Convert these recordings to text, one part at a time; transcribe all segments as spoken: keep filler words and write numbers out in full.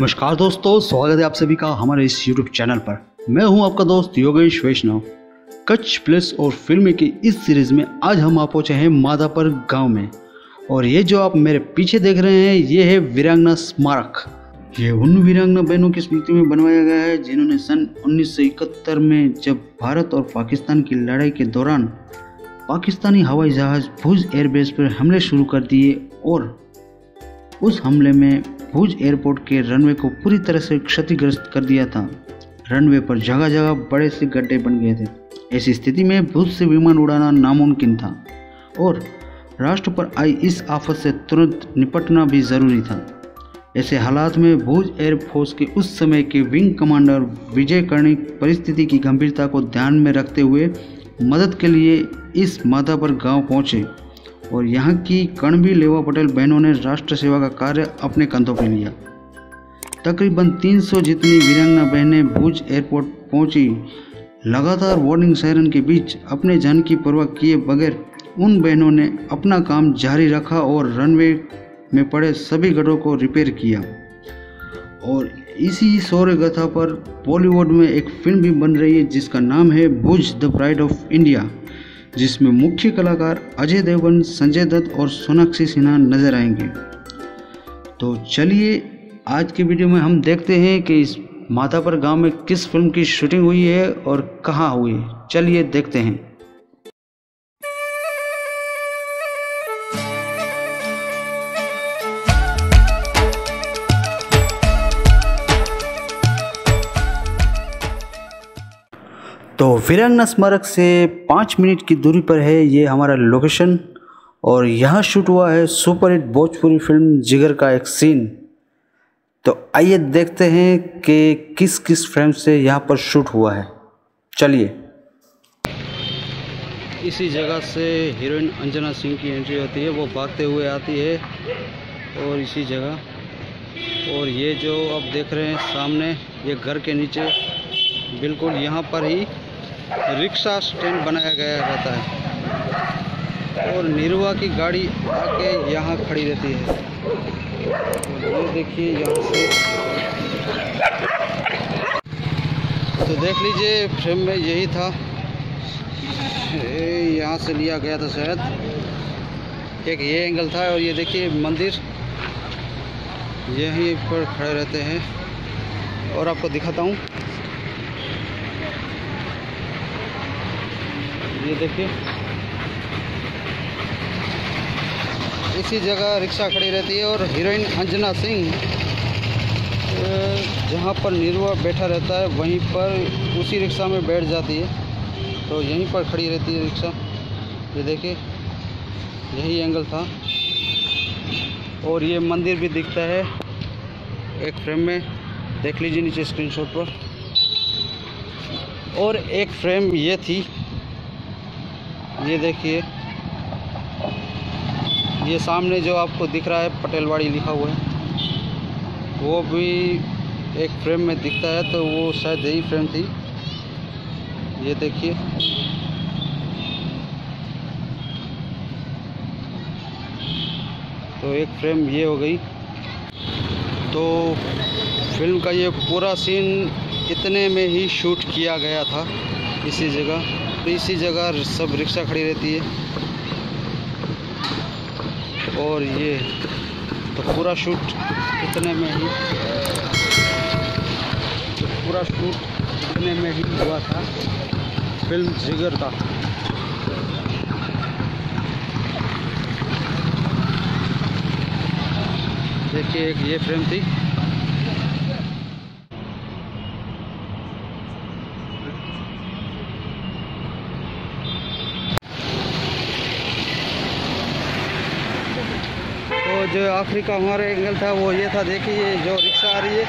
नमस्कार दोस्तों, स्वागत है आप सभी का हमारे इस यूट्यूब चैनल पर। मैं हूं आपका दोस्त योगेश वैष्णव। कच्छ प्लस और फिल्म की इस सीरीज़ में आज हम आ पहुंचे हैं माधापर गांव में। और ये जो आप मेरे पीछे देख रहे हैं ये है वीरांगना स्मारक। ये उन वीरांगना बहनों की स्मृति में बनवाया गया है जिन्होंने सन उन्नीस सौ इकहत्तर में जब भारत और पाकिस्तान की लड़ाई के दौरान पाकिस्तानी हवाई जहाज़ भुज एयरबेस पर हमले शुरू कर दिए और उस हमले में भुज एयरपोर्ट के रनवे को पूरी तरह से क्षतिग्रस्त कर दिया था। रनवे पर जगह जगह बड़े से गड्ढे बन गए थे। ऐसी स्थिति में भुज से विमान उड़ाना नामुमकिन था और राष्ट्र पर आई इस आफत से तुरंत निपटना भी ज़रूरी था। ऐसे हालात में भुज एयरफोर्स के उस समय के विंग कमांडर विजय कर्णिक परिस्थिति की गंभीरता को ध्यान में रखते हुए मदद के लिए इस माधापर गांव पहुंचे और यहाँ की कणबी लेवा पटेल बहनों ने राष्ट्र सेवा का कार्य अपने कंधों पर लिया। तकरीबन तीन सौ जितनी वीरांगना बहनें भुज एयरपोर्ट पहुंची। लगातार वार्निंग सायरन के बीच अपने जान की परवाह किए बगैर उन बहनों ने अपना काम जारी रखा और रनवे में पड़े सभी गड्ढों को रिपेयर किया। और इसी शौर्य गाथा पर बॉलीवुड में एक फिल्म भी बन रही है जिसका नाम है Bhuj the pride of India, जिसमें मुख्य कलाकार अजय देवगन, संजय दत्त और सोनाक्षी सिन्हा नजर आएंगे। तो चलिए आज की वीडियो में हम देखते हैं कि इस माधापर गांव में किस फिल्म की शूटिंग हुई है और कहां हुई है। चलिए देखते हैं। तो वीरांगना स्मारक से पाँच मिनट की दूरी पर है ये हमारा लोकेशन और यहाँ शूट हुआ है सुपरहिट भोजपुरी फिल्म जिगर का एक सीन। तो आइए देखते हैं कि किस किस फ्रेम से यहाँ पर शूट हुआ है। चलिए। इसी जगह से हीरोइन अंजना सिंह की एंट्री होती है, वो भागते हुए आती है और इसी जगह। और ये जो आप देख रहे हैं सामने, ये घर के नीचे बिल्कुल यहाँ पर ही रिक्शा स्टैंड बनाया गया रहता है और निर्वा की गाड़ी आके यहाँ खड़ी रहती है। ये देखिए यहाँ से, तो देख लीजिए फ्रेम में यही था, यहाँ से लिया गया था शायद। एक ये एंगल था और ये देखिए मंदिर यहीं पर खड़े रहते हैं और आपको दिखाता हूँ। ये देखिए इसी जगह रिक्शा खड़ी रहती है और हीरोइन अंजना सिंह जहाँ पर निर्वा बैठा रहता है वहीं पर उसी रिक्शा में बैठ जाती है, तो यहीं पर खड़ी रहती है रिक्शा। ये देखिए यही एंगल था और ये मंदिर भी दिखता है एक फ्रेम में, देख लीजिए नीचे स्क्रीनशॉट पर। और एक फ्रेम ये थी, ये देखिए ये सामने जो आपको दिख रहा है पटेलवाड़ी लिखा हुआ है, वो भी एक फ्रेम में दिखता है, तो वो शायद यही फ्रेम थी। ये देखिए तो एक फ्रेम ये हो गई। तो फिल्म का ये पूरा सीन इतने में ही शूट किया गया था, इसी जगह। इसी जगह सब रिक्शा खड़ी रहती है और ये तो पूरा शूट इतने में ही पूरा शूट इतने में ही हुआ था फिल्म जिगर का। देखिए एक ये फ्रेम थी। तो जो आखिरी का हमारा एंगल था वो ये था, देखिए जो रिक्शा आ रही है,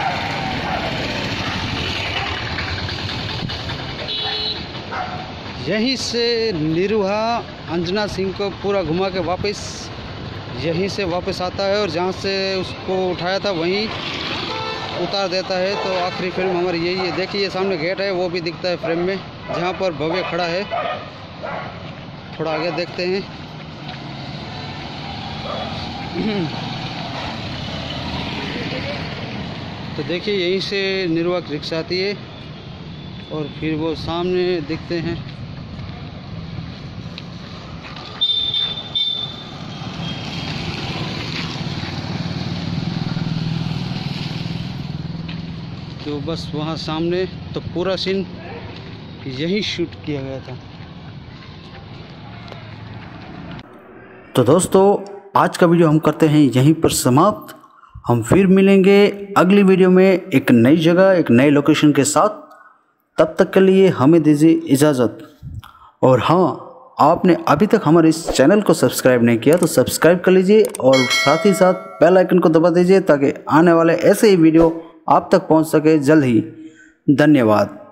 यहीं से निरुहा अंजना सिंह को पूरा घुमा के वापस यहीं से वापस आता है और जहाँ से उसको उठाया था वहीं उतार देता है। तो आखिरी फिल्म हमारी यही है। देखिए ये सामने गेट है, वो भी दिखता है फ्रेम में जहाँ पर भव्य खड़ा है। थोड़ा आगे देखते हैं। तो देखिए यहीं से निर्वाक रिक्शा आती है और फिर वो सामने दिखते हैं। तो बस वहाँ सामने तो पूरा सीन यही शूट किया गया था। तो दोस्तों आज का वीडियो हम करते हैं यहीं पर समाप्त। हम फिर मिलेंगे अगली वीडियो में एक नई जगह, एक नए लोकेशन के साथ। तब तक के लिए हमें दीजिए इजाज़त। और हाँ, आपने अभी तक हमारे इस चैनल को सब्सक्राइब नहीं किया तो सब्सक्राइब कर लीजिए और साथ ही साथ बेल आइकन को दबा दीजिए ताकि आने वाले ऐसे ही वीडियो आप तक पहुंच सके जल्द ही। धन्यवाद।